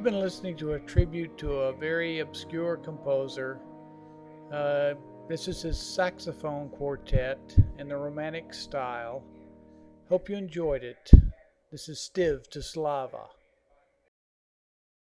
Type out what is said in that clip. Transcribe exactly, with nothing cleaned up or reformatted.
been listening to a tribute to a very obscure composer. Uh, this is his saxophone quartet in the romantic style. Hope you enjoyed it. This is Stiv to Slava.